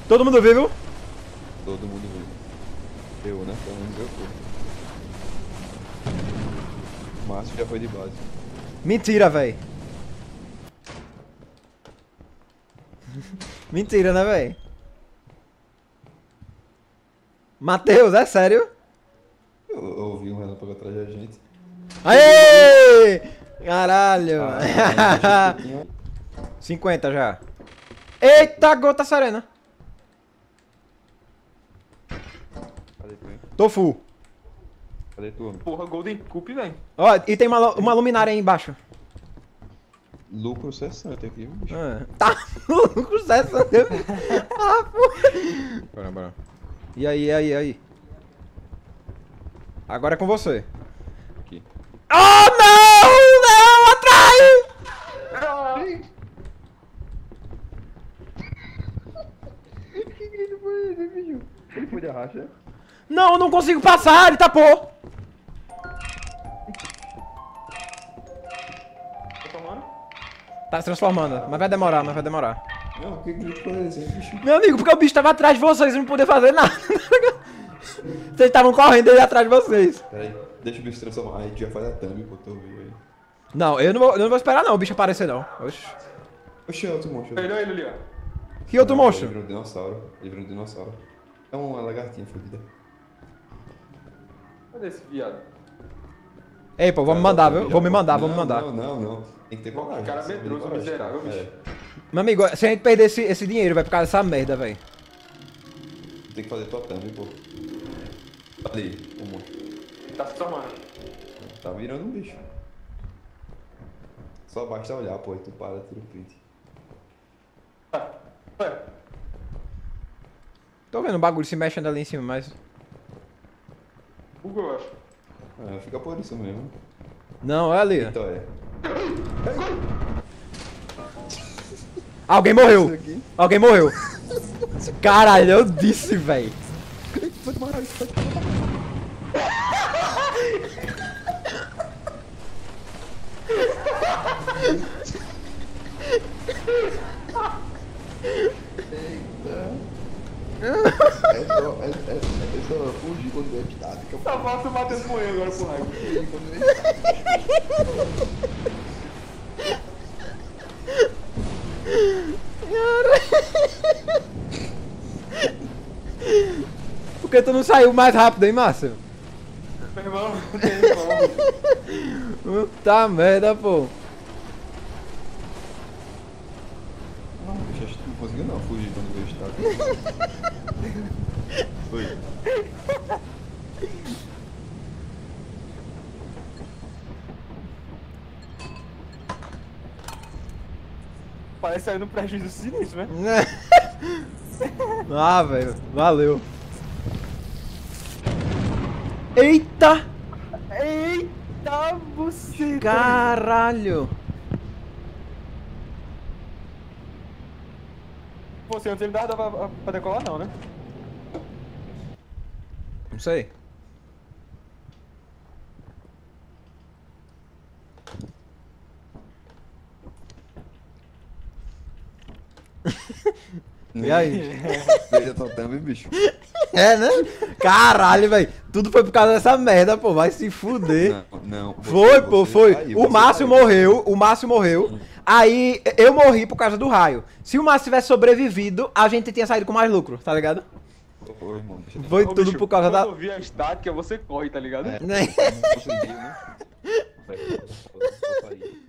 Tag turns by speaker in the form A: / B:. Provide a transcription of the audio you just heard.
A: Todo mundo vivo?
B: Todo mundo vivo. Eu, né? Pelo menos eu tô. O Márcio já foi de base.
A: Mentira, véi. Mentira, né, véi? Matheus, é sério?
B: Eu ouvi um relâmpago atrás da gente.
A: Aê! Caralho!
B: Ah,
A: 50 já. Eita, gota serena.
B: Cadê tu, hein?
A: Tô full.
B: Cadê tu, homem?
C: Porra, Golden Cup, velho.
A: Ó, e tem uma luminária aí embaixo.
B: Lucro 60 aqui, bicho.
A: Tá com sucesso. Ah, porra. Bora. E aí? Agora é com você.
B: Aqui.
A: Oh, não! Atrás!
B: Que grito foi esse, bicho? Ele foi de arracha?
A: Não, eu não consigo passar, ele tapou.
C: Tá tomando?
A: Tá se transformando, mas vai demorar.
B: Não, que grito foi esse, bicho?
A: Meu amigo, porque o bicho tava atrás de vocês e não podia fazer nada. Vocês estavam correndo ele atrás de vocês.
B: Peraí, deixa o bicho se transformar. Aí já faz a thumb, pô, tô ouvindo aí.
A: Não, eu não vou esperar não, o bicho aparecer não. Oxi.
B: Oxe, é outro monstro.
C: Olha ele ali, ó.
A: Que outro
B: Ele
A: monstro?
B: virou um dinossauro. É uma lagartinha fodida.
C: Cadê esse viado?
A: Ei, pô, vamos mandar, viu? Vou me mandar.
B: Não. Tem que ter coragem.
C: Cara
B: tem que ter
C: medroso,
B: coragem.
C: miserável, bicho.
B: É,
A: Meu amigo, se a gente perder esse dinheiro, vai por causa dessa merda, velho.
B: tem que fazer tua thumb, pô. Ali, o monstro.
C: Tá se tomando.
B: Tá virando um bicho. Só basta olhar, pô, e tu para, tira o print.
C: Ué,
A: Tô vendo o bagulho se mexendo ali em cima, mas...
C: bugou, eu acho.
B: Fica por isso mesmo.
A: Não, é ali.
B: Então é.
A: Alguém morreu. Caralho, eu disse, velho.
B: Foi do baralho, foi. É só fugir quando vem estática.
C: Só falta o Matheus morrer agora por raiva.
B: Fugir quando vem estática.
A: Por que tu não saiu mais rápido, hein, Márcio?
C: Meu irmão, não tem como.
A: Puta merda, pô.
B: Não, bicho, acho que não conseguiu não fugir quando vem estática. Foi.
C: Parece sair no prejuízo sinistro, né?
A: Ah, velho, valeu. Eita!
C: Eita, você.
A: Caralho!
C: Você antes ele dava pra decolar, não, né?
A: Não sei. E aí?
B: Veja tua thumb, bicho.
A: É, né? Caralho, velho. Tudo foi por causa dessa merda, pô. Vai se fuder.
B: Não.
A: Foi.
B: Caiu,
A: O
B: você
A: Márcio morreu. Aí eu morri por causa do raio. Se o Márcio tivesse sobrevivido, a gente tinha saído com mais lucro, tá ligado?
B: Ô, irmão, deixa eu
A: Foi
C: Ô,
A: tudo
C: bicho,
A: por causa da...
C: Quando eu vi a estática, você corre, tá ligado?
B: É.
A: Né?
B: Não conseguiu, né? Vai, volta aí.